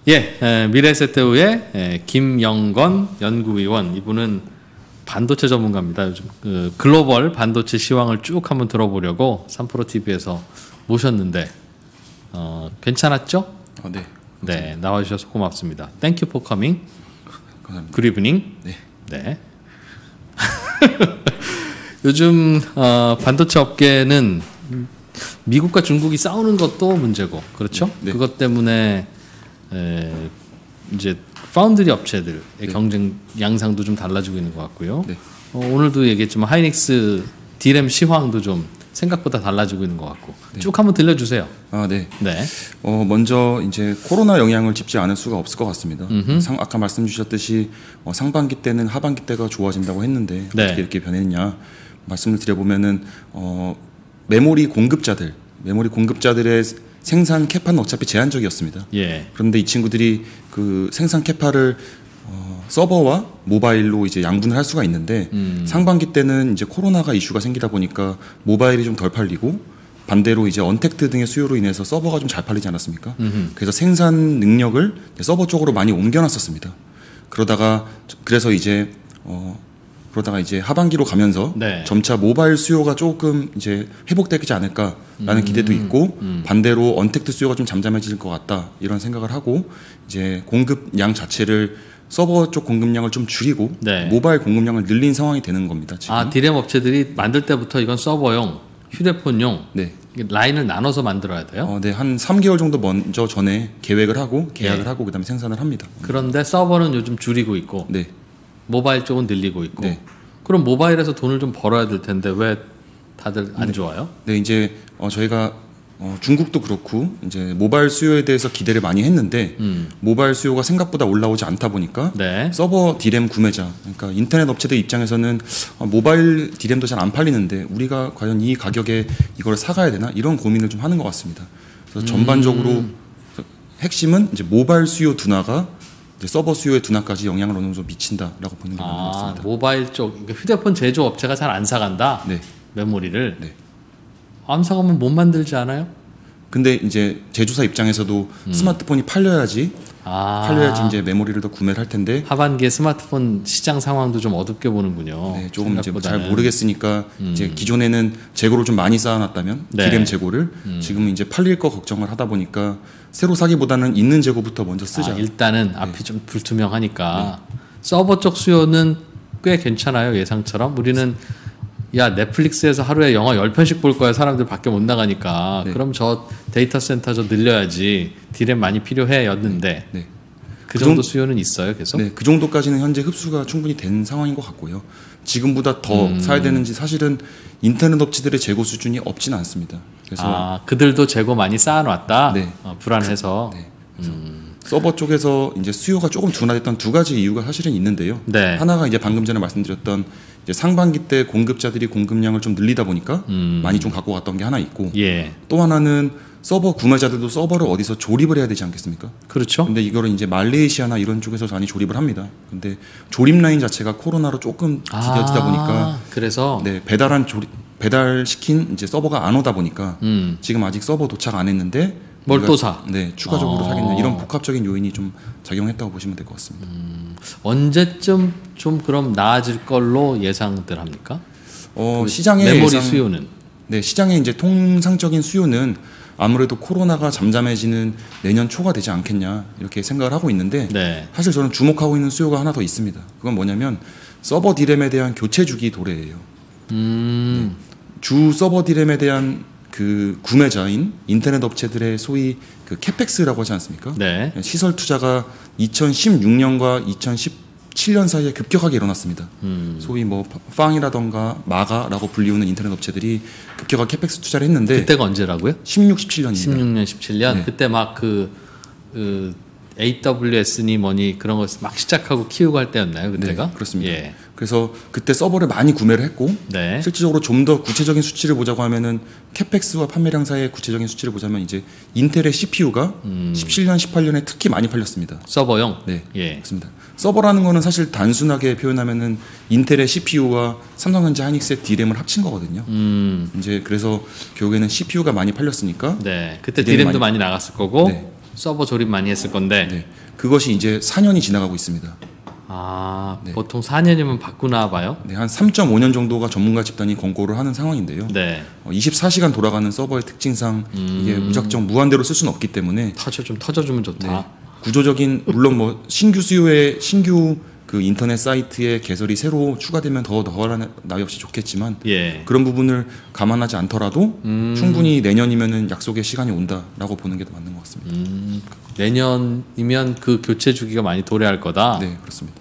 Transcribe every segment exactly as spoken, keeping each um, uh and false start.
예, 에, 미래에셋대우의 에, 김영건 연구위원, 이분은 반도체 전문가입니다. 요즘 그 글로벌 반도체 시황을 쭉 한번 들어보려고 삼프로티비에서 모셨는데 어, 괜찮았죠? 어, 네. 네, 나와주셔서 고맙습니다. Thank you for coming. 감사합니다. Good evening. 네. 네. 요즘 어, 반도체 업계는 미국과 중국이 싸우는 것도 문제고, 그렇죠? 네, 네. 그것 때문에 에, 이제 파운드리 업체들의 네. 경쟁 양상도 좀 달라지고 있는 것 같고요. 네. 어, 오늘도 얘기했지만 하이닉스 디램 시황도 좀 생각보다 달라지고 있는 것 같고. 네. 쭉 한번 들려주세요. 아, 네. 네. 어, 먼저 이제 코로나 영향을 짚지 않을 수가 없을 것 같습니다. 상, 아까 말씀 주셨듯이 어, 상반기 때는 하반기 때가 좋아진다고 했는데 네. 어떻게 이렇게 변했냐 말씀을 드려보면은 어, 메모리 공급자들, 메모리 공급자들의 생산 캐파는 어차피 제한적이었습니다. 예. 그런데 이 친구들이 그 생산 캐파를 어, 서버와 모바일로 이제 양분을 할 수가 있는데 음. 상반기 때는 이제 코로나가 이슈가 생기다 보니까 모바일이 좀 덜 팔리고 반대로 이제 언택트 등의 수요로 인해서 서버가 좀 잘 팔리지 않았습니까? 음흠. 그래서 생산 능력을 서버 쪽으로 많이 옮겨놨었습니다. 그러다가 그래서 이제 어, 그러다가 이제 하반기로 가면서 네. 점차 모바일 수요가 조금 이제 회복되지 않을까라는 음, 기대도 있고 음. 반대로 언택트 수요가 좀 잠잠해질 것 같다 이런 생각을 하고 이제 공급량 자체를 서버 쪽 공급량을 좀 줄이고 네. 모바일 공급량을 늘린 상황이 되는 겁니다. 지금. 아, 디램 업체들이 만들 때부터 이건 서버용, 휴대폰용 네. 라인을 나눠서 만들어야 돼요? 어, 네, 한 삼 개월 정도 먼저 전에 계획을 하고 계약을 네. 하고 그다음에 생산을 합니다. 그런데 서버는 요즘 줄이고 있고 네. 모바일 쪽은 늘리고 있고. 네. 그럼 모바일에서 돈을 좀 벌어야 될 텐데 왜 다들 안 네. 좋아요? 네, 이제 어, 저희가 어, 중국도 그렇고 이제 모바일 수요에 대해서 기대를 많이 했는데 음. 모바일 수요가 생각보다 올라오지 않다 보니까 네. 서버 디램 구매자, 그러니까 인터넷 업체들 입장에서는 어, 모바일 디램도 잘 안 팔리는데 우리가 과연 이 가격에 이걸 사가야 되나 이런 고민을 좀 하는 것 같습니다. 그래서 음. 전반적으로 핵심은 이제 모바일 수요 둔화가 서버 수요의 둔화까지 영향을 어느 정도 미친다라고 보는 게 맞는 것 같습니다. 모바일 쪽, 그러니까 휴대폰 제조 업체가 잘 안 사간다. 네. 메모리를. 네. 안 사가면 못 만들지 않아요? 근데 이제 제조사 입장에서도 음. 스마트폰이 팔려야지 아. 팔려야지 이제 메모리를 더 구매를 할 텐데 하반기에 스마트폰 시장 상황도 좀 어둡게 보는군요. 네, 조금 생각보다는. 이제 잘 모르겠으니까 음. 이제 기존에는 재고를 좀 많이 쌓아놨다면 네. 디램 재고를 음. 지금은 이제 팔릴 거 걱정을 하다 보니까 새로 사기보다는 있는 재고부터 먼저 쓰자. 아, 일단은 네. 앞이 좀 불투명하니까 네. 서버 쪽 수요는 꽤 괜찮아요. 예상처럼 우리는 야 넷플릭스에서 하루에 영화 열 편씩 볼 거야. 사람들 밖에 못 나가니까. 네. 그럼 저 데이터 센터 저 늘려야지. 디램 많이 필요해 였는데 네. 네. 그, 그 정도 수요는 있어요 계속? 네, 그 정도까지는 현재 흡수가 충분히 된 상황인 것 같고요. 지금보다 더 음. 사야 되는지 사실은 인터넷 업체들의 재고 수준이 없지는 않습니다. 그래서 아, 그들도 재고 많이 쌓아놨다? 네. 어, 불안해서 네. 음. 서버 쪽에서 이제 수요가 조금 둔화됐던 두 가지 이유가 사실은 있는데요. 네. 하나가 이제 방금 전에 말씀드렸던 이제 상반기 때 공급자들이 공급량을 좀 늘리다 보니까 음. 많이 좀 갖고 갔던 게 하나 있고 예. 또 하나는 서버 구매자들도 서버를 어디서 조립을 해야 되지 않겠습니까? 그렇죠. 근데 이거를 이제 말레이시아나 이런 쪽에서 많이 조립을 합니다. 근데 조립 라인 자체가 코로나로 조금 지겨지다 아, 보니까 그래서 네, 배달한 조립 배달시킨 이제 서버가 안 오다 보니까 음. 지금 아직 서버 도착 안 했는데 뭘 또 사? 네, 추가적으로 아. 사겠냐 이런 복합적인 요인이 좀 작용했다고 보시면 될 것 같습니다. 음, 언제쯤 좀 그럼 나아질 걸로 예상들 합니까? 어, 그 시장의 메모리 예상, 수요는? 네, 시장의 이제 통상적인 수요는 아무래도 코로나가 잠잠해지는 내년 초가 되지 않겠냐 이렇게 생각을 하고 있는데 네. 사실 저는 주목하고 있는 수요가 하나 더 있습니다. 그건 뭐냐면 서버 디램에 대한 교체 주기 도래예요. 음. 네, 주 서버 디램에 대한 그 구매자인 인터넷 업체들의 소위 그 캐펙스라고 하지 않습니까? 네. 시설 투자가 이천십육 년과 이천십칠 년 사이에 급격하게 일어났습니다. 음. 소위 뭐 팡이라던가 마가라고 불리우는 인터넷 업체들이 급격하게 캐펙스 투자를 했는데 그때가 언제라고요? 십육, 십칠 년입니다. 십육 년, 십칠 년. 네. 그때 막 그 그 에이더블유에스니 뭐니 그런 거 막 시작하고 키우고 할 때였나요? 그때가? 네, 그렇습니다. 예. 그래서 그때 서버를 많이 구매를 했고 네. 실질적으로 좀 더 구체적인 수치를 보자고 하면은 캐펙스와 판매량 사이의 구체적인 수치를 보자면 이제 인텔의 씨피유가 음. 십칠 년, 십팔 년에 특히 많이 팔렸습니다. 서버용? 네, 예. 그렇습니다. 서버라는 거는 사실 단순하게 표현하면은 인텔의 씨피유와 삼성전자 하이닉스의 디램을 합친 거거든요. 음. 이제 그래서 결국에는 씨피유가 많이 팔렸으니까 네, 그때 디램도 많이, 많이 나갔을 거고. 네. 서버 조립 많이 했을 건데 네. 그것이 이제 사 년이 지나가고 있습니다. 아, 네. 보통 사 년이면 바꾸나 봐요? 네, 한 삼 점 오 년 정도가 전문가 집단이 권고를 하는 상황인데요. 네. 어, 이십사 시간 돌아가는 서버의 특징상 음. 이게 무작정 무한대로 쓸 수는 없기 때문에 터져 좀 터져주면 좋다. 네. 구조적인 물론 뭐 신규 수요에 신규 그 인터넷 사이트에 개설이 새로 추가되면 더 더할 나위 없이 좋겠지만 예. 그런 부분을 감안하지 않더라도 음. 충분히 내년이면은 약속의 시간이 온다라고 보는 게 더 맞는 것 같습니다. 음. 내년이면 그 교체 주기가 많이 도래할 거다. 네, 그렇습니다.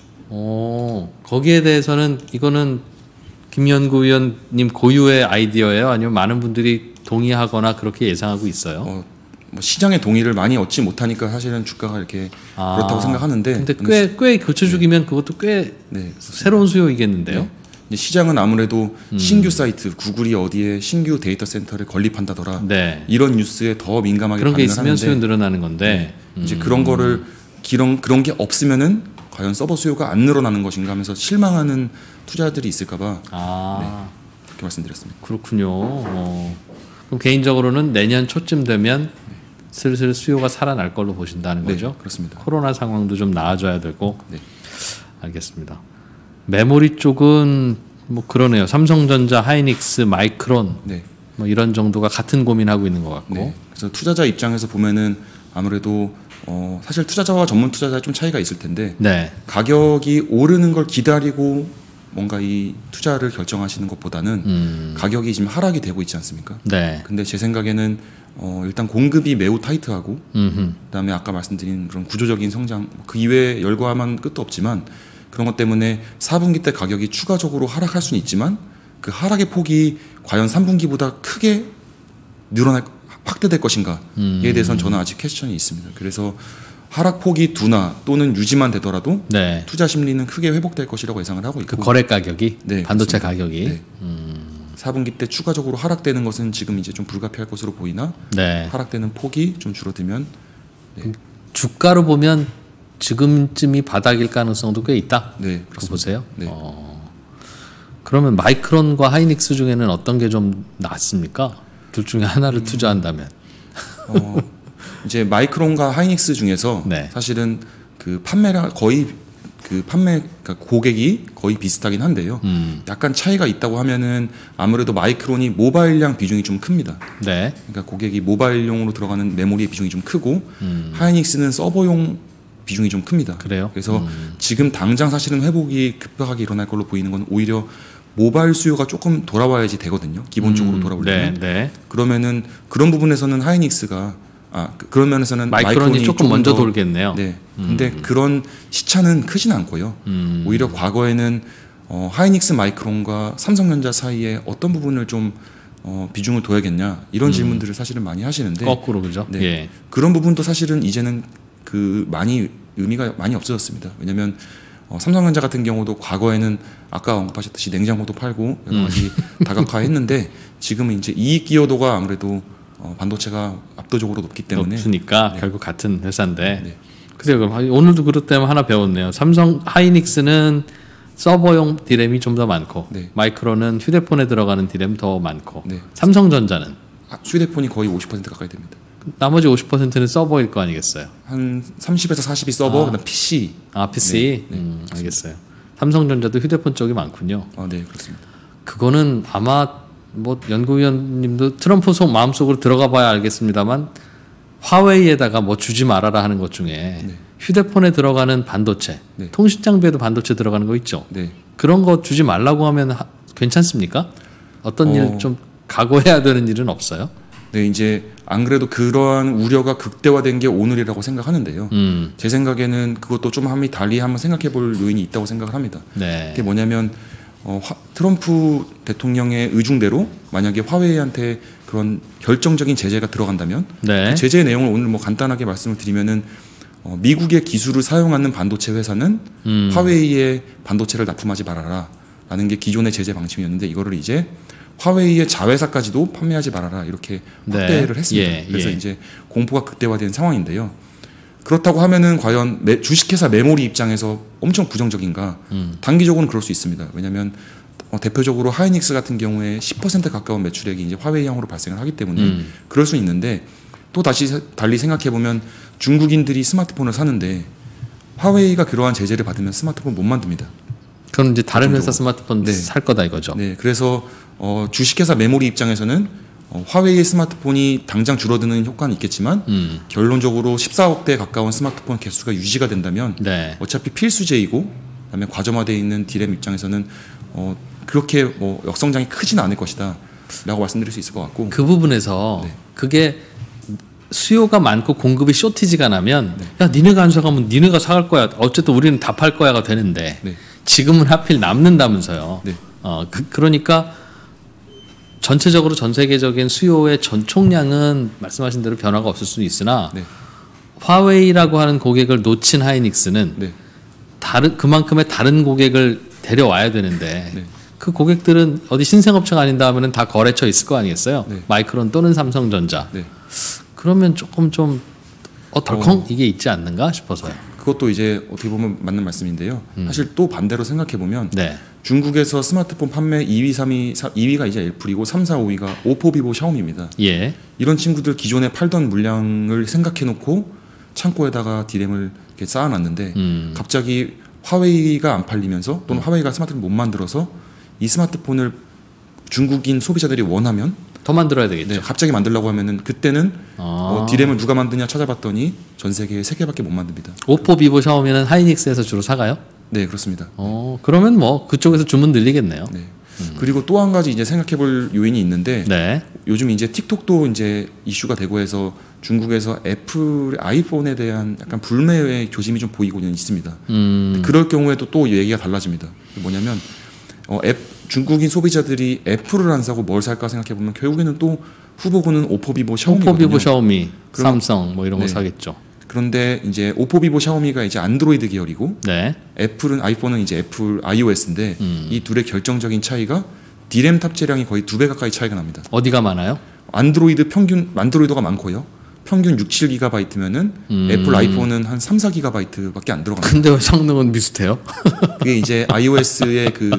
오, 거기에 대해서는 이거는 김연구 위원님 고유의 아이디어예요? 아니면 많은 분들이 동의하거나 그렇게 예상하고 있어요? 어, 뭐 시장의 동의를 많이 얻지 못하니까 사실은 주가가 이렇게 아, 그렇다고 생각하는데 근데 꽤, 꽤 교체 주기면 네. 그것도 꽤 네, 새로운 수요이겠는데요? 네. 이제 시장은 아무래도 음. 신규 사이트, 구글이 어디에 신규 데이터 센터를 건립한다더라 네. 이런 뉴스에 더 민감하게 그런 게 있으면 하는데 수요 늘어나는 건데 네. 음. 이제 그런 거를 그런, 그런 게 없으면은 과연 서버 수요가 안 늘어나는 것인가 하면서 실망하는 투자들이 있을까봐 아. 네, 그렇게 말씀드렸습니다. 그렇군요. 어. 그럼 개인적으로는 내년 초쯤 되면 네. 슬슬 수요가 살아날 걸로 보신다는 거죠? 네, 그렇습니다. 코로나 상황도 좀 나아져야 되고. 네. 알겠습니다. 메모리 쪽은 뭐 그러네요. 삼성전자, 하이닉스, 마이크론 네. 뭐 이런 정도가 같은 고민하고 있는 것 같고. 네. 그래서 투자자 입장에서 보면은 아무래도 어 사실 투자자와 전문 투자자의 좀 차이가 있을 텐데 네. 가격이 오르는 걸 기다리고 뭔가 이 투자를 결정하시는 것보다는 음. 가격이 지금 하락이 되고 있지 않습니까? 네. 근데 제 생각에는 어 일단 공급이 매우 타이트하고 음흠. 그다음에 아까 말씀드린 그런 구조적인 성장 그 이외에 열거하면 끝도 없지만 그런 것 때문에 사 분기 때 가격이 추가적으로 하락할 수는 있지만 그 하락의 폭이 과연 삼 분기보다 크게 늘어날 확대될 것인가에 음. 대해서는 저는 아직 퀘스천이 있습니다. 그래서 하락폭이 둔화 또는 유지만 되더라도 네. 투자 심리는 크게 회복될 것이라고 예상을 하고 있고 그 거래 가격이 네, 반도체 그렇습니다. 가격이 네. 음. 사 분기 때 추가적으로 하락되는 것은 지금 이제 좀 불가피할 것으로 보이나 네. 하락되는 폭이 좀 줄어들면 네. 주가로 보면 지금쯤이 바닥일 가능성도 꽤 있다. 네, 그거 보세요. 네. 어. 그러면 마이크론과 하이닉스 중에는 어떤 게 좀 낫습니까? 둘 중에 하나를 음. 투자한다면. 어, 이제 마이크론과 하이닉스 중에서 네. 사실은 그 판매량 거의 그 판매 그러니까 고객이 거의 비슷하긴 한데요. 음. 약간 차이가 있다고 하면은 아무래도 마이크론이 모바일량 비중이 좀 큽니다. 네. 그러니까 고객이 모바일용으로 들어가는 메모리의 비중이 좀 크고 음. 하이닉스는 서버용 비중이 좀 큽니다. 그래요? 그래서 음. 지금 당장 사실은 회복이 급격하게 일어날 걸로 보이는 건 오히려 모바일 수요가 조금 돌아와야지 되거든요. 기본적으로 음. 돌아오려면. 네, 네. 그러면은 그런 부분에서는 하이닉스가 아 그런 면에서는 마이크론이, 마이크론이 조금, 조금 먼저 더, 돌겠네요. 네. 음. 근데 그런 시차는 크진 않고요. 음. 오히려 과거에는 어, 하이닉스 마이크론과 삼성전자 사이에 어떤 부분을 좀 어, 비중을 둬야겠냐 이런 음. 질문들을 사실은 많이 하시는데 거꾸로 그죠? 네. 예. 그런 부분도 사실은 이제는 그 많이 의미가 많이 없어졌습니다. 왜냐하면 어, 삼성전자 같은 경우도 과거에는 아까 언급하셨듯이 냉장고도 팔고 여러 가지 음. 다각화했는데 지금은 이제 이익 기여도가 아무래도 어, 반도체가 압도적으로 높기 때문에 높으니까 네. 결국 같은 회사인데. 네. 그래요. 그럼 오늘도 그것 때문에 하나 배웠네요. 삼성 하이닉스는 서버용 디램이 좀 더 많고 네. 마이크론은 휴대폰에 들어가는 디램 더 많고 네. 삼성전자는 아, 휴대폰이 거의 오십 퍼센트 가까이 됩니다. 나머지 오십 퍼센트는 서버일 거 아니겠어요? 한 삼십에서 사십이 서버, 아. 그다음 피씨. 아 피씨. 네. 네. 음, 알겠어요. 삼성전자도 휴대폰 쪽이 많군요. 아, 네, 그렇습니다. 그거는 아마 뭐 연구위원님도 트럼프 속 마음속으로 들어가봐야 알겠습니다만 화웨이에다가 뭐 주지 말아라 하는 것 중에 네. 휴대폰에 들어가는 반도체, 네. 통신 장비에도 반도체 들어가는 거 있죠. 네. 그런 거 주지 말라고 하면 하, 괜찮습니까? 어떤 어. 일 좀 각오해야 되는 일은 없어요? 네, 이제 안 그래도 그러한 우려가 극대화된 게 오늘이라고 생각하는데요. 음. 제 생각에는 그것도 좀 한번 달리 한번 생각해 볼 요인이 있다고 생각을 합니다. 네. 그게 뭐냐면 어, 화, 트럼프 대통령의 의중대로 만약에 화웨이한테 그런 결정적인 제재가 들어간다면 네. 그 제재의 내용을 오늘 뭐 간단하게 말씀을 드리면은 어, 미국의 기술을 사용하는 반도체 회사는 음. 화웨이에 반도체를 납품하지 말아라 라는 게 기존의 제재 방침이었는데 이거를 이제 화웨이의 자회사까지도 판매하지 말아라 이렇게 확대를 네. 했습니다. 예, 그래서 예. 이제 공포가 극대화된 상황인데요. 그렇다고 하면은 과연 매, 주식회사 메모리 입장에서 엄청 부정적인가? 음. 단기적으로는 그럴 수 있습니다. 왜냐하면 어, 대표적으로 하이닉스 같은 경우에 십 퍼센트 가까운 매출액이 이제 화웨이향으로 발생을 하기 때문에 음. 그럴 수 있는데 또 다시 달리 생각해 보면 중국인들이 스마트폰을 사는데 화웨이가 그러한 제재를 받으면 스마트폰 못 만듭니다. 그럼 이제 다른 회사 스마트폰 네. 살 거다 이거죠. 네, 그래서 어, 주식회사 메모리 입장에서는 어, 화웨이의 스마트폰이 당장 줄어드는 효과는 있겠지만 음. 결론적으로 십사억 대 가까운 스마트폰 개수가 유지가 된다면 네. 어차피 필수제이고 그다음에 과점화되어 있는 디램 입장에서는 어, 그렇게 뭐 역성장이 크지는 않을 것이다 라고 말씀드릴 수 있을 것 같고 그 부분에서 네. 그게 수요가 많고 공급이 쇼티지가 나면 네. 야 니네가 안 사가면 니네가 사갈 거야 어쨌든 우리는 다 팔 거야가 되는데 네. 지금은 하필 남는다면서요. 네. 어, 그, 그러니까 전체적으로 전 세계적인 수요의 전 총량은 말씀하신 대로 변화가 없을 수는 있으나 네. 화웨이라고 하는 고객을 놓친 하이닉스는 네. 다른 그만큼의 다른 고객을 데려와야 되는데 네. 그 고객들은 어디 신생업체가 아닌다 하면은 다 거래처 있을 거 아니겠어요? 네. 마이크론 또는 삼성전자. 네. 그러면 조금 좀 어, 덜컹 어, 이게 있지 않는가 싶어서요. 그것도 이제 어떻게 보면 맞는 말씀인데요. 음. 사실 또 반대로 생각해 보면 네. 중국에서 스마트폰 판매 이 위, 삼 위, 이 위가 이제 애플이고 삼, 사, 오 위가 오포, 비보, 샤오미입니다. 예. 이런 친구들 기존에 팔던 물량을 생각해 놓고 창고에다가 디램을 이렇게 쌓아놨는데 음. 갑자기 화웨이가 안 팔리면서 또는 음. 화웨이가 스마트폰 못 만들어서 이 스마트폰을 중국인 소비자들이 원하면 더 만들어야 되겠죠. 네, 갑자기 만들려고 하면은 그때는 아. 어, 디램을 누가 만드냐 찾아봤더니 전 세계에 세 개밖에 못 만듭니다. 오포, 비보, 샤오미는 하이닉스에서 주로 사가요? 네, 그렇습니다. 어, 그러면 뭐 그쪽에서 주문 늘리겠네요. 네. 음. 그리고 또 한 가지 이제 생각해볼 요인이 있는데 네. 요즘 이제 틱톡도 이제 이슈가 되고 해서 중국에서 애플 아이폰에 대한 약간 불매의 조짐이 좀 보이고는 있습니다. 음. 그럴 경우에도 또 얘기가 달라집니다. 뭐냐면 어, 앱, 중국인 소비자들이 애플을 안 사고 뭘 살까 생각해보면 결국에는 또 후보군은 오포, 비보, 샤오미거든요. 오포, 비보, 샤오미, 그럼, 삼성 뭐 이런 거 네. 사겠죠. 그런데 이제 오포, 비보, 샤오미가 이제 안드로이드 계열이고 네. 애플은 아이폰은 이제 애플 아이오에스인데 음. 이 둘의 결정적인 차이가 디램 탑재량이 거의 두 배 가까이 차이가 납니다. 어디가 많아요? 안드로이드 평균 안드로이드가 많고요. 평균 육, 칠 기가바이트면은 음. 애플 아이폰은 한 삼, 사 기가바이트밖에 안 들어갑니다. 근데 왜 성능은 비슷해요? 그게 이제 iOS의 그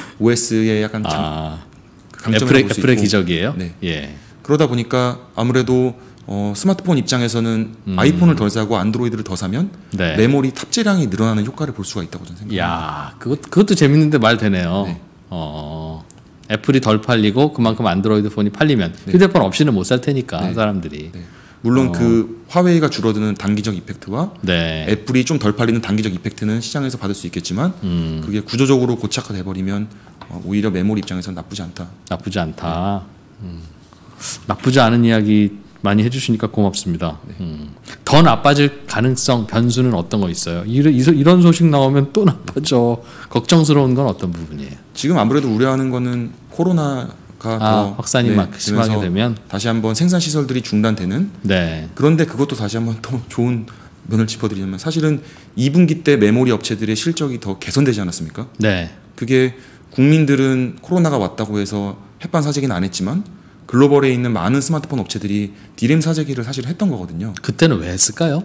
오에스의 약간 아. 애플의, 애플의 기적이에요? 네. 예. 그러다 보니까 아무래도 어, 스마트폰 입장에서는 음. 아이폰을 덜 사고 안드로이드를 더 사면 네. 메모리 탑재량이 늘어나는 효과를 볼 수가 있다고 저는 생각합니다. 야, 그것 그것도 재밌는데 말 되네요. 네. 어, 애플이 덜 팔리고 그만큼 안드로이드 폰이 팔리면 네. 휴대폰 없이는 못 살 테니까 네. 사람들이. 네. 물론 어. 그 화웨이가 줄어드는 단기적 이펙트와 네. 애플이 좀 덜 팔리는 단기적 이펙트는 시장에서 받을 수 있겠지만 음. 그게 구조적으로 고착화돼 버리면 어, 오히려 메모리 입장에서는 나쁘지 않다. 나쁘지 않다. 네. 음. 나쁘지 않은 이야기 많이 해주시니까 고맙습니다. 네. 음. 더 나빠질 가능성 변수는 어떤 거 있어요? 이런, 이런 소식 나오면 또 나빠져. 걱정스러운 건 어떤 부분이에요? 지금 아무래도 우려하는 거는 코로나가 아, 더 확산이 네, 막 심하게 되면 다시 한번 생산 시설들이 중단되는. 네. 그런데 그것도 다시 한번 더 좋은 면을 짚어드리자면 사실은 이 분기 때 메모리 업체들의 실적이 더 개선되지 않았습니까? 네. 그게 국민들은 코로나가 왔다고 해서 햇반 사재기는 안 했지만 글로벌에 있는 많은 스마트폰 업체들이 디램 사재기를 사실 했던 거거든요. 그때는 왜 했을까요?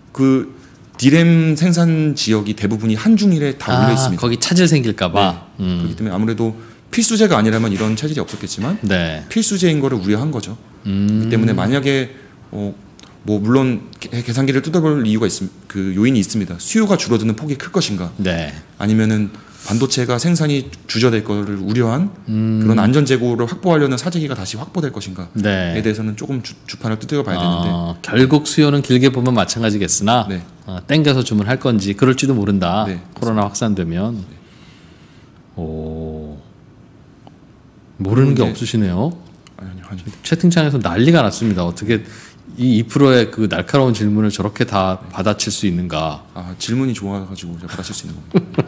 그 디램 생산 지역이 대부분이 한중일에 다 올려 있습니다. 아, 거기 차질 생길까 봐. 네. 음. 그렇기 때문에 아무래도 필수제가 아니라면 이런 차질이 없었겠지만 네. 필수제인 거를 우려한 거죠. 음. 그렇기 때문에 만약에 어, 뭐 물론 계산기를 뜯어볼 이유가 있음, 그 요인이 있습니다. 수요가 줄어드는 폭이 클 것인가, 네. 아니면은 반도체가 생산이 주저될 거를 우려한 음. 그런 안전 재고를 확보하려는 사재기가 다시 확보될 것인가에 네. 대해서는 조금 주, 주판을 두드려봐야 되는데 어, 결국 수요는 길게 보면 마찬가지겠으나 네. 어, 땡겨서 주문할 건지 그럴지도 모른다. 네. 코로나 확산되면 네. 오 모르는 게 없으시네요. 아니, 아니. 채팅창에서 난리가 났습니다. 어떻게 이 이 퍼센트의 그 날카로운 질문을 저렇게 다 네. 받아칠 수 있는가? 아 질문이 좋아가지고 제가 받아칠 수 있는 겁니다.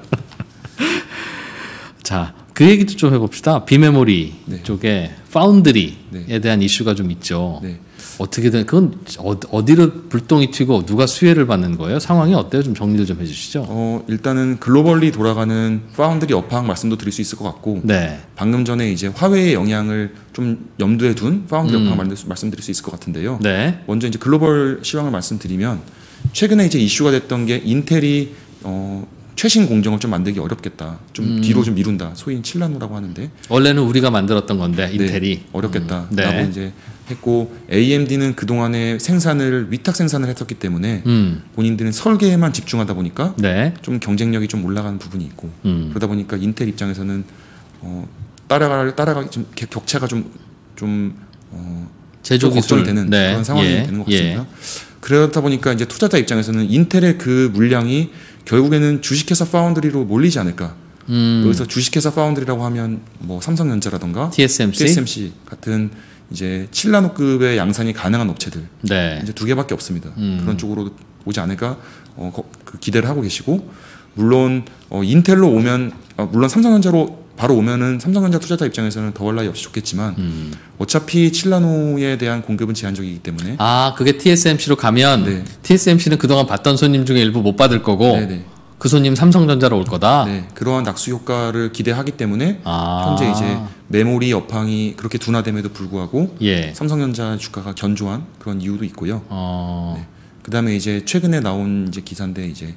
자, 그 얘기도 좀 해봅시다. 비메모리 네. 쪽에 파운드리에 네. 대한 이슈가 좀 있죠. 네. 어떻게든 그건 어디로 불똥이 튀고 누가 수혜를 받는 거예요? 상황이 어때요? 좀 정리를 좀 해주시죠. 어, 일단은 글로벌리 돌아가는 파운드리 업황 말씀도 드릴 수 있을 것 같고, 네. 방금 전에 이제 화웨이의 영향을 좀 염두에 둔 파운드리 음. 업황 말씀드릴 수 있을 것 같은데요. 네. 먼저 이제 글로벌 시황을 말씀드리면 최근에 이제 이슈가 됐던 게 인텔이 어, 최신 공정을 좀 만들기 어렵겠다. 좀 음. 뒤로 좀 미룬다. 소위 칠 나노라고 하는데 원래는 우리가 만들었던 건데 인텔이 네, 어렵겠다. 음. 네. 라고 이제 했고 에이엠디는 그 동안에 생산을 위탁 생산을 했었기 때문에 음. 본인들은 설계에만 집중하다 보니까 네. 좀 경쟁력이 좀 올라가는 부분이 있고 음. 그러다 보니까 인텔 입장에서는 어, 따라갈 따라가기 좀 격차가 좀 좀 어, 제조 걱정이 되는 네. 그런 상황이 예. 되는 것 같습니다. 예. 그러다 보니까 이제 투자자 입장에서는 인텔의 그 물량이 결국에는 주식회사 파운드리로 몰리지 않을까. 음. 여기서 주식회사 파운드리라고 하면 뭐 삼성전자라던가 티에스엠씨, 티에스엠씨 같은 이제 칠 나노급의 양산이 가능한 업체들 네. 이제 두 개밖에 없습니다. 음. 그런 쪽으로 오지 않을까 어, 그 기대를 하고 계시고 물론 어, 인텔로 오면 어, 물론 삼성전자로 바로 오면은 삼성전자 투자자 입장에서는 더할 나위 없이 좋겠지만 음. 어차피 칠 나노에 대한 공급은 제한적이기 때문에 아 그게 티에스엠씨로 가면 네. 티에스엠씨는 그동안 받던 손님 중에 일부 못 받을 거고 네네. 그 손님 삼성전자로 올 거다. 네, 그러한 낙수 효과를 기대하기 때문에 아. 현재 이제 메모리 업황이 그렇게 둔화됨에도 불구하고 예. 삼성전자 주가가 견조한 그런 이유도 있고요. 어. 네. 그다음에 이제 최근에 나온 이제 기사인데 이제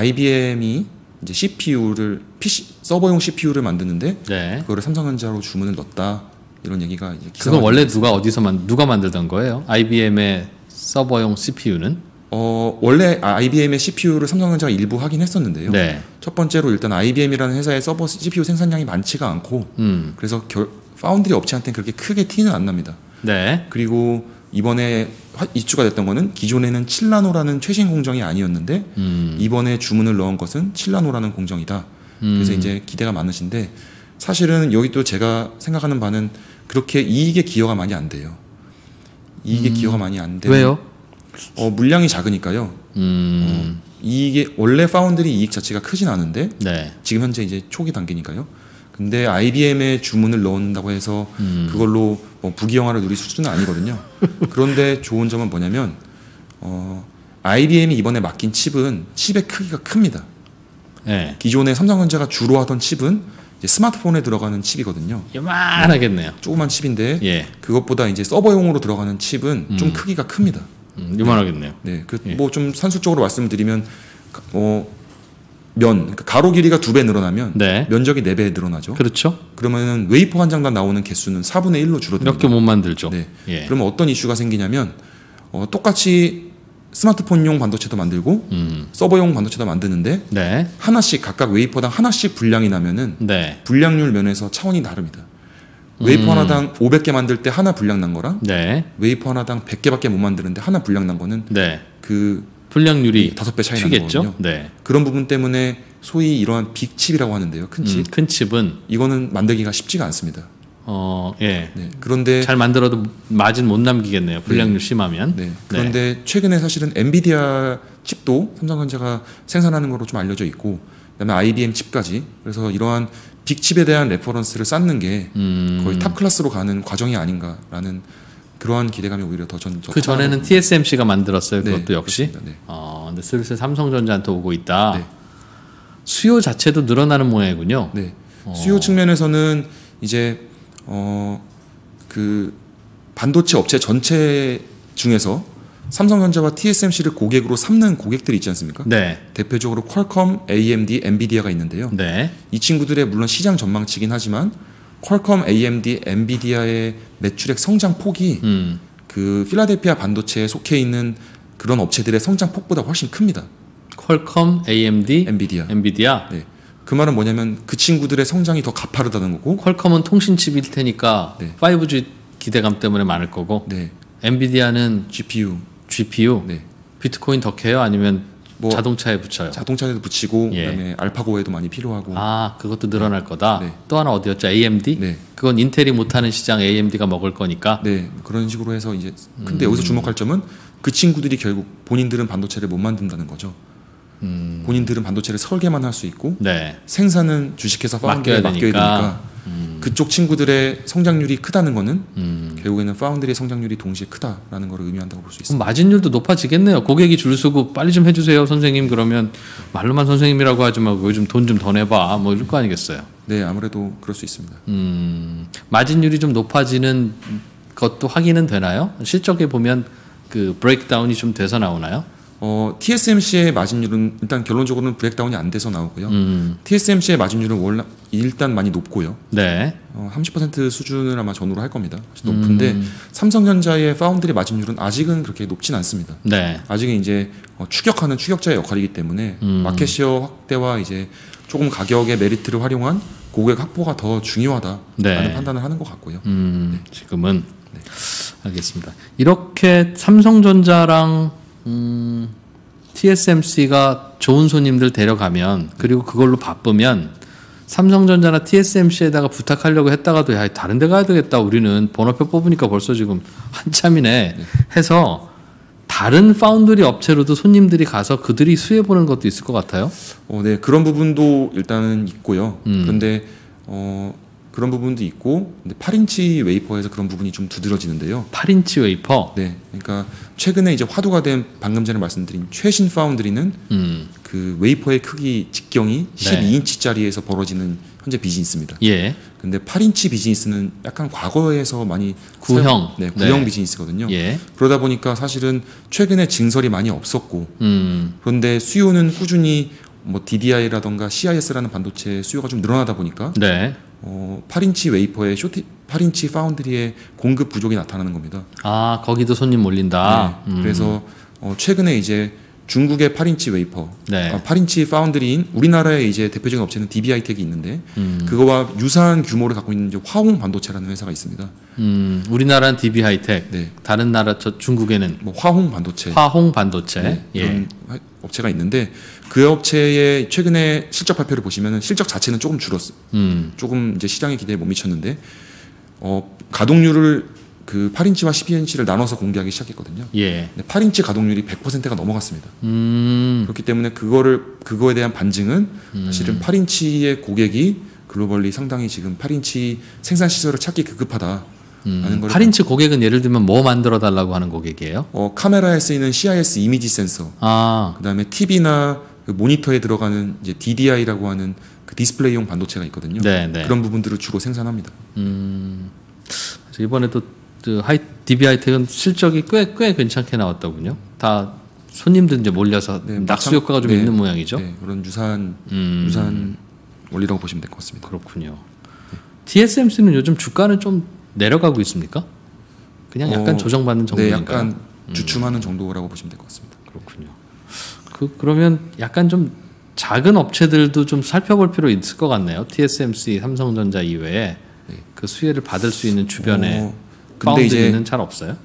아이비엠이 이제 씨피유를 피씨 서버용 씨피유를 만드는데 네. 그거를 삼성전자로 주문을 넣었다 이런 얘기가 이제 그건 원래 있습니다. 누가 어디서 만 누가 만들던 거예요? 아이비엠의 서버용 씨피유는? 어 원래 아이비엠의 씨피유를 삼성전자가 일부 하긴 했었는데요. 네. 첫 번째로 일단 아이비엠이라는 회사의 서버 씨피유 생산량이 많지가 않고 음. 그래서 결, 파운드리 업체한테는 그렇게 크게 티는 안 납니다. 네. 그리고 이번에 이슈가 됐던 거는 기존에는 칠 나노라는 최신 공정이 아니었는데 음. 이번에 주문을 넣은 것은 칠 나노라는 공정이다. 음. 그래서 이제 기대가 많으신데 사실은 여기 또 제가 생각하는 바는 그렇게 이익에 기여가 많이 안 돼요. 이익에 음. 기여가 많이 안 되는. 왜요? 어, 물량이 작으니까요. 음. 어, 이익에 원래 파운드리 이익 자체가 크진 않은데 네. 지금 현재 이제 초기 단계니까요. 근데 아이비엠에 주문을 넣는다고 해서 음. 그걸로 뭐 부귀영화를 누릴 수준은 아니거든요. 그런데 좋은 점은 뭐냐면 어, 아이비엠이 이번에 맡긴 칩은 칩의 크기가 큽니다. 네. 기존에 삼성전자가 주로 하던 칩은 이제 스마트폰에 들어가는 칩이거든요. 요만하겠네요. 조그만 칩인데 예. 그것보다 이제 서버용으로 들어가는 칩은 음. 좀 크기가 큽니다. 음, 요만하겠네요. 네, 그 뭐 좀 예. 산술적으로 말씀드리면 어. 면, 그러니까 가로 길이가 두 배 늘어나면 네. 면적이 네 배 늘어나죠. 그렇죠. 그러면은 웨이퍼 한 장당 나오는 개수는 사분의 일로 줄어듭니다. 몇 개 못 만들죠. 네. 예. 그러면 어떤 이슈가 생기냐면 어, 똑같이 스마트폰용 반도체도 만들고 음. 서버용 반도체도 만드는데 네. 하나씩 각각 웨이퍼당 하나씩 분량이 나면은 네. 분량률 면에서 차원이 다릅니다. 웨이퍼 음. 하나당 오백 개 만들 때 하나 분량 난 거랑 네. 웨이퍼 하나당 백 개밖에 못 만드는데 하나 분량 난 거는 네. 그 분량률이 다섯 배 차이 나는 거거든요. 네. 그런 부분 때문에 소위 이러한 빅칩이라고 하는데요. 큰 칩. 음, 큰 칩은 이거는 만들기가 쉽지가 않습니다. 어, 예. 네. 그런데 잘 만들어도 마진 못 남기겠네요. 분량률 네. 심하면. 네. 그런데 네. 최근에 사실은 엔비디아 칩도 삼성전자가 생산하는 거로 좀 알려져 있고, 그다음에 아이비엠 칩까지. 그래서 이러한 빅칩에 대한 레퍼런스를 쌓는 게 음. 거의 탑 클래스로 가는 과정이 아닌가라는. 그러한 기대감이 오히려 더 전. 그 전에는 티에스엠씨가 만들었어요. 그것도 네, 역시. 네. 어, 근데 슬슬 삼성전자한테 오고 있다. 네. 수요 자체도 늘어나는 모양이군요. 네. 어. 수요 측면에서는 이제 어, 그 반도체 업체 전체 중에서 삼성전자와 티에스엠씨를 고객으로 삼는 고객들이 있지 않습니까? 네. 대표적으로 퀄컴, 에이엠디, 엔비디아가 있는데요. 네. 이 친구들의 물론 시장 전망치긴 하지만. 퀄컴, 에이엠디, 엔비디아의 매출액 성장 폭이 음. 그 필라델피아 반도체에 속해 있는 그런 업체들의 성장 폭보다 훨씬 큽니다. 퀄컴, 에이엠디, 엔비디아. 엔비디아. 네. 그 말은 뭐냐면 그 친구들의 성장이 더 가파르다는 거고. 퀄컴은 통신칩일 테니까 네. 파이브지 기대감 때문에 많을 거고. 네. 엔비디아는 지피유. 지피유. 네. 비트코인 덕해요? 아니면 뭐 자동차에 붙여요? 자동차에도 붙이고 예. 그다음에 알파고에도 많이 필요하고. 아, 그것도 늘어날 네. 거다. 네. 또 하나 어디였죠? 에이엠디? 네. 그건 인텔이 못하는 시장 에이엠디가 먹을 거니까. 네, 그런 식으로 해서 이제. 근데 음. 여기서 주목할 점은 그 친구들이 결국 본인들은 반도체를 못 만든다는 거죠. 음. 본인들은 반도체를 설계만 할 수 있고 네. 생산은 주식회사 파운드리에 맡겨야 되니까, 되니까 음. 그쪽 친구들의 성장률이 크다는 거는 음. 결국에는 파운드리의 성장률이 동시에 크다라는 걸 의미한다고 볼 수 있습니다. 마진율도 높아지겠네요. 고객이 줄 서고 빨리 좀 해주세요 선생님. 그러면 말로만 선생님이라고 하지 말고 요즘 돈 좀 더 내봐 뭐 이럴 거 아니겠어요. 네, 아무래도 그럴 수 있습니다. 음, 마진율이 좀 높아지는 것도 확인은 되나요? 실적에 보면 그 브레이크다운이 좀 돼서 나오나요? 어, 티에스엠씨의 마진율은 일단 결론적으로는 브레이크다운이 안 돼서 나오고요. 음. 티에스엠씨의 마진율은 원래 일단 많이 높고요. 네. 어, 삼십 퍼센트 수준을 아마 전후로 할 겁니다. 높은데 음. 삼성전자의 파운드리 마진율은 아직은 그렇게 높진 않습니다. 네. 아직은 이제 어, 추격하는 추격자의 역할이기 때문에 음. 마켓시어 확대와 이제 조금 가격의 메리트를 활용한 고객 확보가 더 중요하다라는 네. 판단을 하는 것 같고요. 음. 네. 지금은 네. 알겠습니다. 이렇게 삼성전자랑 음, 티에스엠씨가 좋은 손님들 데려가면 그리고 그걸로 바쁘면 삼성전자나 티에스엠씨에다가 부탁하려고 했다가도 야 다른 데 가야 되겠다 우리는 번호표 뽑으니까 벌써 지금 한참이네 네. 해서 다른 파운드리 업체로도 손님들이 가서 그들이 수혜보는 것도 있을 것 같아요. 어, 네 그런 부분도 일단은 있고요. 음. 그런데 어, 그런 부분도 있고 근데 팔 인치 웨이퍼에서 그런 부분이 좀 두드러지는데요. 팔 인치 웨이퍼? 네, 그러니까 최근에 이제 화두가 된 방금 전에 말씀드린 최신 파운드리는 음. 그 웨이퍼의 크기 직경이 네. 십이 인치짜리에서 벌어지는 현재 비즈니스입니다. 예. 근데 팔 인치 비즈니스는 약간 과거에서 많이 구형, 사용, 네, 구형 네. 비즈니스거든요. 예. 그러다 보니까 사실은 최근에 증설이 많이 없었고 음. 그런데 수요는 꾸준히 뭐 디디아이라던가 씨아이에스라는 반도체 수요가 좀 늘어나다 보니까 네. 어, 팔 인치 웨이퍼의 쇼티 팔 인치 파운드리의 공급 부족이 나타나는 겁니다. 아 거기도 손님 몰린다. 네, 음. 그래서 어, 최근에 이제 중국의 팔 인치 웨이퍼, 네. 아, 팔 인치 파운드리인 우리나라의 이제 대표적인 업체는 디비아이텍이 있는데 음. 그거와 유사한 규모를 갖고 있는 이제 화홍 반도체라는 회사가 있습니다. 음, 우리나라는 디비하이텍, 네. 다른 나라 저 중국에는 뭐 화홍 반도체, 화홍 반도체 네, 예. 그런 업체가 있는데 그 업체의 최근에 실적 발표를 보시면은 실적 자체는 조금 줄었어요. 음. 조금 이제 시장의 기대에 못 미쳤는데 어, 가동률을 그 팔 인치와 십이 인치를 나눠서 공개하기 시작했거든요. 예. 근데 팔 인치 가동률이 백 퍼센트가 넘어갔습니다. 음. 그렇기 때문에 그거를 그거에 대한 반증은 음. 사실은 팔 인치의 고객이 글로벌리 상당히 지금 팔 인치 생산 시설을 찾기 급급하다. 음. 팔 인치 고객은 예를 들면 뭐 만들어 달라고 하는 고객이에요? 어, 카메라에 쓰이는 씨아이에스 이미지 센서. 아. 그다음에 티비나 그 모니터에 들어가는 이제 디디아이라고 하는 그 디스플레이용 반도체가 있거든요. 네, 네. 그런 부분들을 주로 생산합니다. 음. 이번에도 그 하이 디비하이텍은 실적이 꽤 꽤 괜찮게 나왔더군요. 다 손님들 이제 몰려서 네, 낙수 효과가 좀 네, 있는 모양이죠. 네, 그런 유사한 음. 유사한 원리라고 보시면 될 것 같습니다. 그렇군요. 네. 티에스엠씨는 요즘 주가는 좀 내려가고 있습니까? 그냥 약간 어, 조정받는 정도인가요? 네, 약간 주춤하는 음. 정도라고 보시면 될 것 같습니다. 그렇군요. 그 그러면 약간 좀 작은 업체들도 좀 살펴볼 필요 있을 것 같네요. 티에스엠씨, 삼성전자 이외에 네. 그 수혜를 받을 수 있는 주변에. 어. 근데 이제 잘 없어요?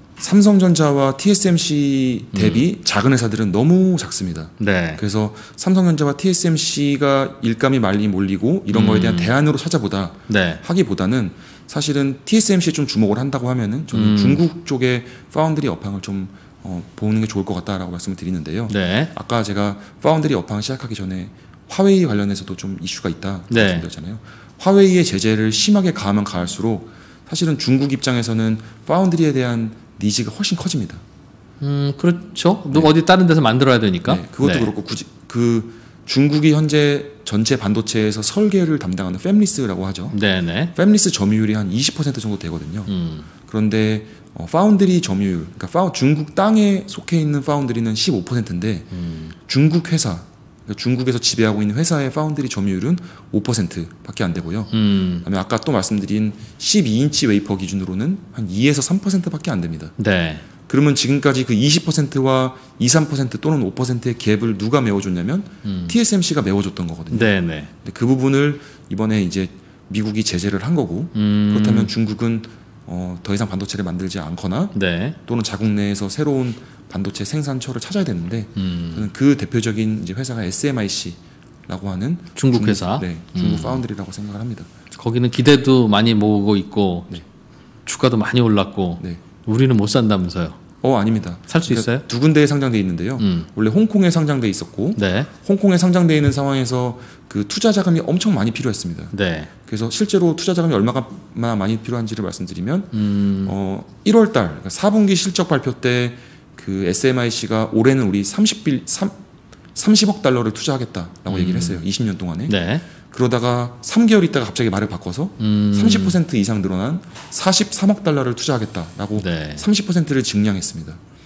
삼성전자와 티에스엠씨 대비 음. 작은 회사들은 너무 작습니다. 네. 그래서 삼성전자와 티에스엠씨가 일감이 많이 몰리고 이런 음. 거에 대한 대안으로 찾아보다 네. 하기보다는 사실은 티에스엠씨에 좀 주목을 한다고 하면은 저는 음. 중국 쪽의 파운드리 업황을 좀 어, 보는 게 좋을 것 같다라고 말씀을 드리는데요. 네. 아까 제가 파운드리 업황을 시작하기 전에 화웨이 관련해서도 좀 이슈가 있다 네. 말씀드렸잖아요. 화웨이의 제재를 심하게 가하면 가할수록 사실은 중국 입장에서는 파운드리에 대한 니즈가 훨씬 커집니다. 음, 그렇죠. 누가 네. 어디 다른 데서 만들어야 되니까. 네, 그것도 네. 그렇고 굳이 그 중국이 현재 전체 반도체에서 설계를 담당하는 팹리스라고 하죠. 네네. 팹리스 점유율이 한 이십 퍼센트 정도 되거든요. 음. 그런데 어, 파운드리 점유율, 그러니까 파, 중국 땅에 속해 있는 파운드리는 십오 퍼센트인데 음. 중국 회사 그러니까 중국에서 지배하고 있는 회사의 파운드리 점유율은 오 퍼센트밖에 안 되고요. 음. 그다음에 아까 또 말씀드린 십이 인치 웨이퍼 기준으로는 한 이에서 삼 퍼센트밖에 안 됩니다. 네. 그러면 지금까지 그 이십 퍼센트와 이, 삼 퍼센트 또는 오 퍼센트의 갭을 누가 메워줬냐면 음. 티에스엠씨가 메워줬던 거거든요. 네, 네. 근데 그 부분을 이번에 이제 미국이 제재를 한 거고 음. 그렇다면 중국은 어, 더 이상 반도체를 만들지 않거나 네. 또는 자국 내에서 새로운 반도체 생산처를 찾아야 되는데 음. 저는 그 대표적인 이제 회사가 에스엠아이씨라고 하는 중국 회사, 중국, 네, 중국 음. 파운드리라고 생각을 합니다. 거기는 기대도 많이 모으고 있고 네. 주가도 많이 올랐고 네. 우리는 못 산다면서요? 어 아닙니다. 살 수 그러니까 있어요? 두 군데에 상장돼 있는데요. 음. 원래 홍콩에 상장돼 있었고 네. 홍콩에 상장돼 있는 상황에서 그 투자 자금이 엄청 많이 필요했습니다. 네. 그래서 실제로 투자 자금이 얼마나 많이 필요한지를 말씀드리면 음. 어, 일월 달 그러니까 사 분기 실적 발표 때 그 에스엠아이씨가 올해는 우리 삼십 빌, 삼십억 달러를 투자하겠다라고 음. 얘기를 했어요. 이십 년 동안에. 네. 그러다가 삼 개월 있다가 갑자기 말을 바꿔서 음. 삼십 퍼센트 이상 늘어난 사십삼억 달러를 투자하겠다라고 네. 삼십 퍼센트를 증량했습니다.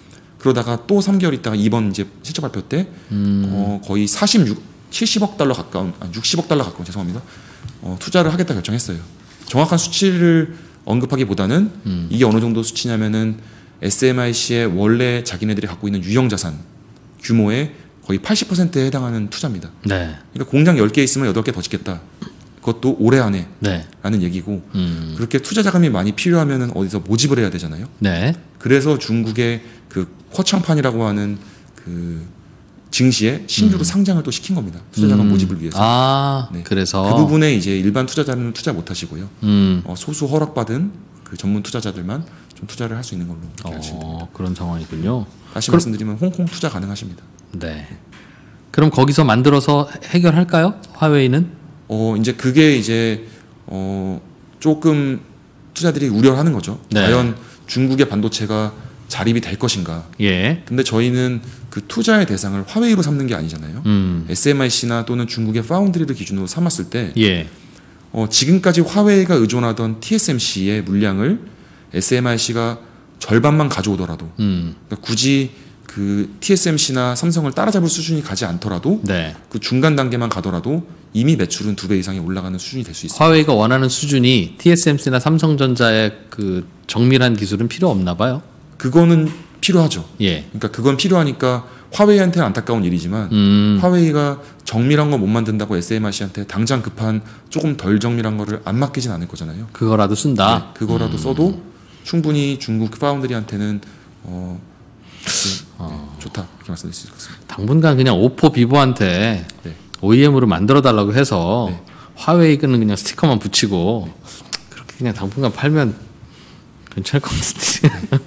그러다가 또 삼 개월 있다가 이번 이제 실적 발표 때 음. 어, 거의 사십육, 칠십억 달러 가까운, 아니 육십억 달러 가까운 죄송합니다. 어, 투자를 하겠다 결정했어요. 정확한 수치를 언급하기보다는 음. 이게 어느 정도 수치냐면은 에스엠아이씨의 원래 자기네들이 갖고 있는 유형 자산 규모의 거의 팔십 퍼센트에 해당하는 투자입니다. 네. 그러니까 공장 열 개 있으면 여덟 개 더 짓겠다. 그것도 올해 안에 네. 라는 얘기고 음. 그렇게 투자 자금이 많이 필요하면 어디서 모집을 해야 되잖아요. 네. 그래서 중국의 그 허창판이라고 하는 그 증시에 신규로 음. 상장을 또 시킨 겁니다. 투자 자금 음. 모집을 위해서. 아, 네. 그래서 그 부분에 이제 일반 투자자는 투자 못 하시고요. 음. 어, 소수 허락받은 그 전문 투자자들만 좀 투자를 할 수 있는 걸로 하시면 됩니다. 어, 그런 상황이군요. 다시 그럼, 말씀드리면 홍콩 투자 가능하십니다. 네. 네. 그럼 거기서 만들어서 해결할까요? 화웨이는? 어, 이제 그게 이제 어, 조금 투자들이 우려하는 거죠. 네. 과연 중국의 반도체가 자립이 될 것인가. 예. 근데 저희는 그 투자의 대상을 화웨이로 삼는 게 아니잖아요. 음. 에스엠아이씨나 또는 중국의 파운드리를 기준으로 삼았을 때 예. 어, 지금까지 화웨이가 의존하던 티에스엠씨의 물량을 에스엠아이씨가 절반만 가져오더라도 음. 그러니까 굳이 그 티에스엠씨나 삼성을 따라잡을 수준이 가지 않더라도 네. 그 중간 단계만 가더라도 이미 매출은 두 배 이상이 올라가는 수준이 될 수 있습니다. 화웨이가 원하는 수준이 티에스엠씨나 삼성전자의 그 정밀한 기술은 필요 없나 봐요. 그거는 필요하죠. 예. 그러니까 그건 필요하니까 화웨이한테는 안타까운 일이지만 음. 화웨이가 정밀한 거 못 만든다고 에스엠아이씨한테 당장 급한 조금 덜 정밀한 거를 안 맡기진 않을 거잖아요. 그거라도 쓴다. 네, 그거라도 음. 써도 충분히 중국 파운드리한테는 어, 어. 네, 좋다 이렇게 말씀드릴 수 있을 것 같습니다. 당분간 그냥 오포, 비보한테 네. 오이엠으로 만들어 달라고 해서 네. 화웨이는 그냥 스티커만 붙이고 네. 그렇게 그냥 당분간 팔면 괜찮을 것 같은데.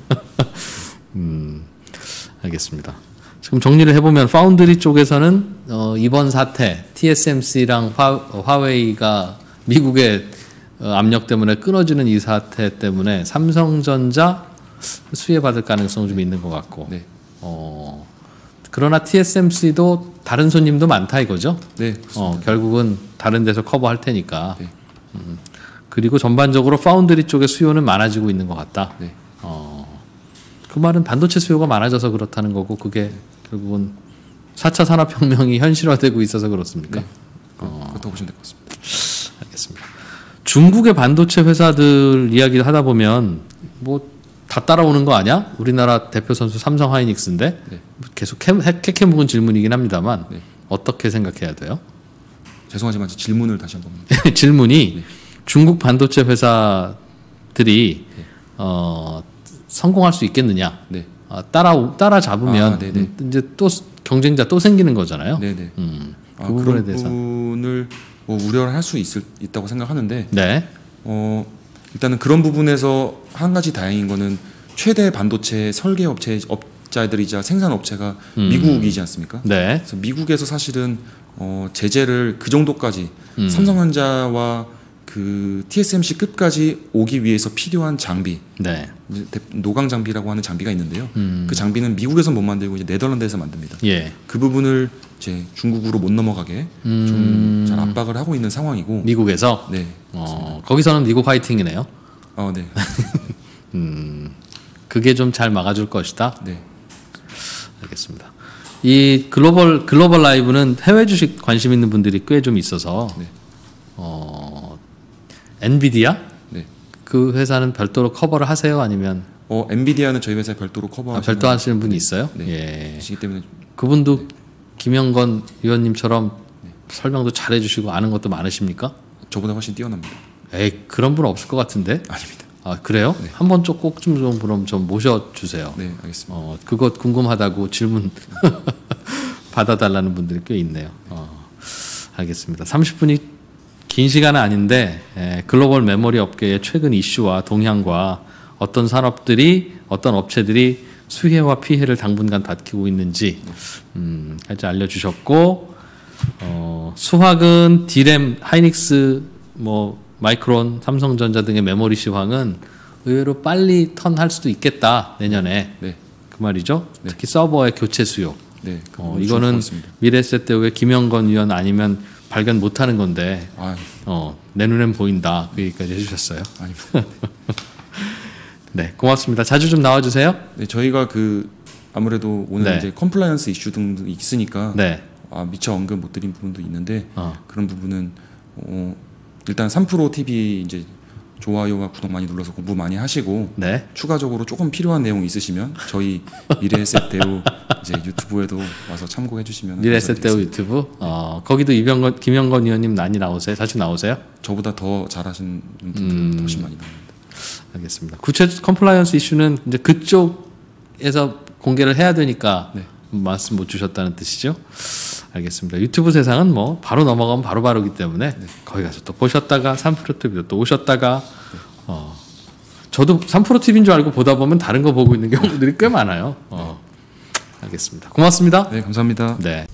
음, 알겠습니다. 지금 정리를 해보면 파운드리 쪽에서는 어, 이번 사태 티에스엠씨랑 화, 어, 화웨이가 미국의 어, 압력 때문에 끊어지는 이 사태 때문에 삼성전자 수혜받을 가능성이 좀 있는 것 같고 네. 어, 그러나 티에스엠씨도 다른 손님도 많다 이거죠? 네. 어, 결국은 다른 데서 커버할 테니까 네. 음, 그리고 전반적으로 파운드리 쪽의 수요는 많아지고 있는 것 같다. 네. 어, 그 말은 반도체 수요가 많아져서 그렇다는 거고 그게 결국은 사 차 산업혁명이 현실화되고 있어서 그렇습니까? 네. 어, 그렇다고 보시면 될 것 같습니다. 알겠습니다. 중국의 반도체 회사들 이야기를 하다 보면 뭐 다 따라오는 거 아니야? 우리나라 대표 선수 삼성 하이닉스인데 네. 계속 캐캐 묵은 질문이긴 합니다만 네. 어떻게 생각해야 돼요? 죄송하지만 질문을 다시 한번 질문이 네. 중국 반도체 회사들이 네. 어, 성공할 수 있겠느냐? 네. 어, 따라 따라 잡으면 아, 이제 또 경쟁자 또 생기는 거잖아요. 네네. 음, 그 아, 부분에 그런 대해서 부분을 뭐 우려를 할 수 있을 있다고 생각하는데, 네. 어, 일단은 그런 부분에서 한 가지 다행인 거는 최대 반도체 설계 업체 업자들이자 생산 업체가 음. 미국이지 않습니까? 네. 그래서 미국에서 사실은 어, 제재를 그 정도까지 음. 삼성전자와 그 티에스엠씨 끝까지 오기 위해서 필요한 장비, 네. 노광 장비라고 하는 장비가 있는데요. 음. 그 장비는 미국에서 못 만들고 이제 네덜란드에서 만듭니다. 예. 그 부분을 이제 중국으로 못 넘어가게 음. 좀 잘 압박을 하고 있는 상황이고. 미국에서? 네. 어, 거기서는 미국 화이팅이네요. 어, 네. 음, 그게 좀 잘 막아줄 것이다. 네. 알겠습니다. 이 글로벌 글로벌 라이브는 해외 주식 관심 있는 분들이 꽤 좀 있어서. 네. 어. 엔비디아? 네. 그 회사는 별도로 커버를 하세요? 아니면? 어, 엔비디아는 저희 회사에 별도로 커버. 아, 별도 하시는 분이 있어요? 네. 예. 계시기 때문에. 그분도 네. 김영건 위원님처럼 네. 설명도 잘 해주시고 아는 것도 많으십니까? 저보다 훨씬 뛰어납니다. 에이, 그런 분 없을 것 같은데? 아닙니다. 아, 그래요? 네. 한번 좀 꼭 좀 좀 그럼 좀 모셔주세요. 네, 알겠습니다. 어, 그것 궁금하다고 질문 받아달라는 분들이 꽤 있네요. 어, 알겠습니다. 삼십 분이 긴 시간은 아닌데 에, 글로벌 메모리 업계의 최근 이슈와 동향과 어떤 산업들이 어떤 업체들이 수혜와 피해를 당분간 다투고 있는지 음, 살짝 알려주셨고 어, 수확은 디램, 하이닉스, 뭐 마이크론, 삼성전자 등의 메모리 시황은 의외로 빨리 턴할 수도 있겠다 내년에 네. 그 말이죠. 네. 특히 서버의 교체 수요. 네, 어, 이거는 미래세대의 김영건 위원 아니면 발견 못하는 건데 어, 내 눈엔 보인다 그 얘기까지 해주셨어요. 아닙니다. 네, 고맙습니다. 자주 좀 나와주세요. 네, 저희가 그 아무래도 오늘 네. 이제 컴플라이언스 이슈 등도 있으니까 네. 아, 미처 언급 못 드린 부분도 있는데 어. 그런 부분은 어, 일단 삼프로 티비 이제 좋아요와 구독 많이 눌러서 공부 많이 하시고 네. 추가적으로 조금 필요한 내용 있으시면 저희 미래에셋 대우 이제 유튜브에도 와서 참고해 주시면 미래에셋 대우 유튜브 어, 거기도 이병건 김영건 의원님 많이 나오세요? 자주 나오세요? 저보다 더 잘하시는 분들 음. 훨씬 많이 나옵니다. 알겠습니다. 구체 컴플라이언스 이슈는 이제 그쪽에서 공개를 해야 되니까 네. 말씀 못 주셨다는 뜻이죠? 알겠습니다. 유튜브 세상은 뭐 바로 넘어가면 바로 바로기 때문에 네. 거기 가서 또 보셨다가 삼프로 티비도 또 오셨다가 네. 어, 저도 삼프로 티비인 줄 알고 보다 보면 다른 거 보고 있는 경우들이 꽤 많아요. 어, 알겠습니다. 고맙습니다. 네, 감사합니다. 네.